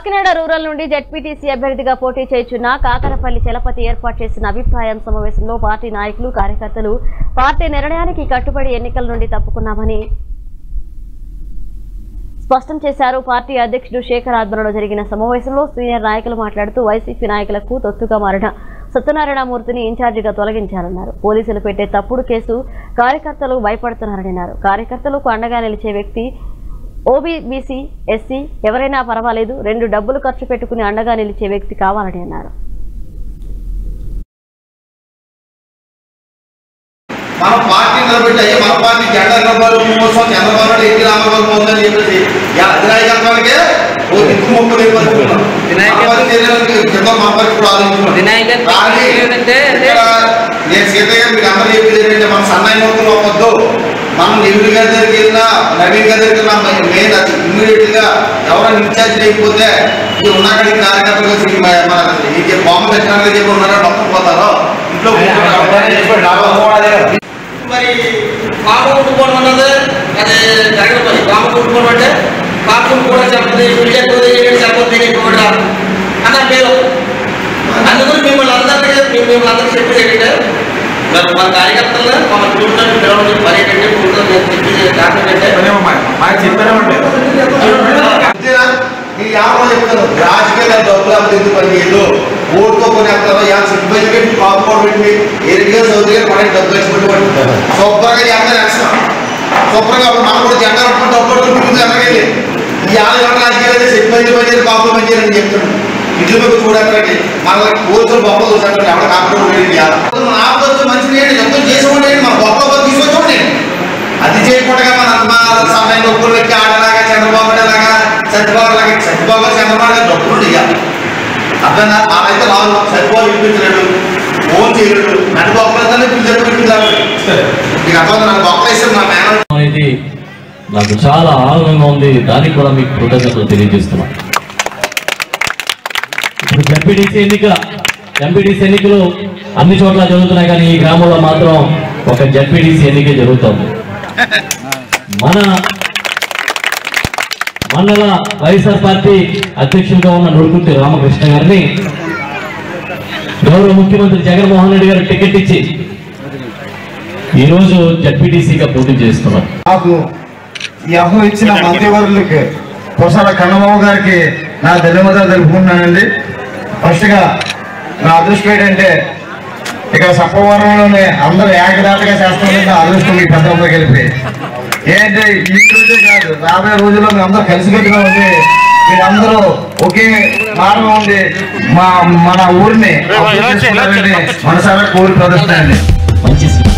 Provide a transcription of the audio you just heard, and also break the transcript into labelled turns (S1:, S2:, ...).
S1: Kakinada rural నుండి ZPTC అభ్యర్థిగా పోటీ చేయుచున్న కాకరపల్లి చలపతి ఏర్పాటు చేసిన అభిప్రాయం సమావేశంలో పార్టీ నాయకులు కార్యకర్తలు పార్టీ నిర్ణయానికి కట్టుబడి ఎన్నికల నుండి తప్పుకున్నామని స్పష్టం చేశారు. పార్టీ అధ్యక్షుడు శేఖర్ ఆధ్వర్యంలో జరిగిన సమావేశంలో సీనియర్ నాయకులు మాట్లాడుతూ వైసీపీ నాయకులకు తొత్తుగా మారిన సత్యనారాయణమూర్తిని ఇన్ఛార్జిగా తొలగించారన్నారు. పోలీసులు పెట్టే తప్పుడు కేసు కార్యకర్తలు భయపడుతున్నారన్నారు. కార్యకర్తలకు అండగా నిలిచే వ్యక్తి ఓబీసీ ఎస్సీ ఎవరైనా పర్వాలేదు, 2 డబ్బులు ఖర్చు పెట్టుకుని అండగా నిలిచే వ్యక్తి కావాలని అన్నారు.
S2: మన పార్టీ నిలబెట్టి మన పార్టీ జెండా నిలబడి కోసం చంద్రబాబు ఎన్టీ రామారావు మోసం చెప్పేసి అధినాయకత్వానికే ఓ దిక్కు మొక్కు నేర్పరుచుకున్నాం. నేను సీతయ్య మీకు అందరూ చెప్పేది ఏంటంటే మన సన్నాయి మొక్కలు ఒప్పొద్దు. మనం నెహ్రూ గారి దగ్గరికి వెళ్ళినా నవీన్ గారి దగ్గరికి మెయిన్ ఇమ్మీడియట్ గా ఎవరైనా ఇన్ఛార్జ్ లేకపోతే ఇది ఉన్నక్కడికి కార్యకర్తలు మన బాంబు దక్షిణాలు చెప్పి ఉన్నారో మొత్తం పోతారో ఇంట్లో
S3: మరి పాప కుట్టుకోవడం అన్నది అది జరగదు. మరి పాప కుట్టుకోవడం అంటే పాపం కూడా చెప్పదు చెప్పదు కూడా అన్న పేరు. అందుకని మిమ్మల్ని అందరికీ చెప్పేది ఏంటంటే మరి మన కార్యకర్తలు మన చూడడానికి పిలవడం మరి ఏంటంటే
S2: రాజకీయ డబ్బులు ఎందుకు పనిచేయదు, ఓటుతో కొనేస్తారో సిబ్బంది పెట్టి కాపుకోవడం పెట్టి ఏరిగా సౌదరిగా పడే డబ్బులు వేసి పెట్టుకుంటారు. శుభ్రంగా జెండా వేస్తాం. శుభ్రంగా మనం కూడా జెండా పట్టుకుని డబ్బులు జరగలేదు. ఈ 6 గంటల రాజకీయాలు సిబ్బంది పనిచేయాలి, కాపులు పనిచేయాలని చెప్తున్నాను. ఇట్లు మీకు చూడండి మన కోర్సులు బొప్పలు చూసాడు ఎవరు కాపులు ఆపొచ్చు మంచిది ఏంటి యుద్ధం చేసుకోండి, మన బొప్ప తీసుకొచ్చుకోండి. అది చేయకుండా మన సమయం డబ్బులు పెట్టి ఆడలాగా చంద్రబాబు లాగా సత్యబాబు లాగా సత్యబాబు చంద్రబాబు లాగా డబ్బులు ఇవ్వాలి. అర్థం అయితే రాదు. సత్యబాబు వినిపించలేడు, ఫోన్ చేయలేడు, నన్ను బొప్పలతోనే పిలిచాడు పిలిపించాలి. మీకు అర్థం నన్ను బొప్ప ఇస్తాను నా మేనర్
S4: అనేది నాకు చాలా ఆనందంగా ఉంది. దానికి కూడా మీకు కృతజ్ఞతలు తెలియజేస్తున్నాను. ఇప్పుడు జడ్పీటీసీ ఎన్నికలు అన్ని చోట్ల జరుగుతున్నాయి, కానీ ఈ గ్రామంలో మాత్రం ఒక జడ్పీటీసీ ఎన్నిక జరుగుతుంది. మన మండల వైఎస్ఆర్ పార్టీ అధ్యక్షులుగా ఉన్న నుడుకుర్తి రామకృష్ణ గారిని గౌరవ ముఖ్యమంత్రి జగన్మోహన్ రెడ్డి గారు టికెట్ ఇచ్చి ఈరోజు జడ్పీటీసీగా పోటీ చేస్తున్నారు.
S5: నాకు ఈ అహం ఇచ్చిన మంత్రివర్యులకి కొసాల కన్నబాబు గారికి నా ధన్యవాదాలు తెలుపుకుంటున్నానండి. ఫస్ట్ గా నా అదృష్టం ఏంటంటే ఇక్కడ సప్పవరంలోనే అందరూ ఏకదాతగా చేస్తామని నా అదృష్టం మీ పెద్దమ్మ గెలిపి ఏంటంటే ఈ రోజే కాదు రాబోయే రోజుల్లో మేము అందరూ కలిసికట్టుగా ఉండి మీరందరూ ఒకే మార్గం ఉండి మన ఊరిని మనసారా కోరి ప్రదర్శన అండి.
S4: మంచి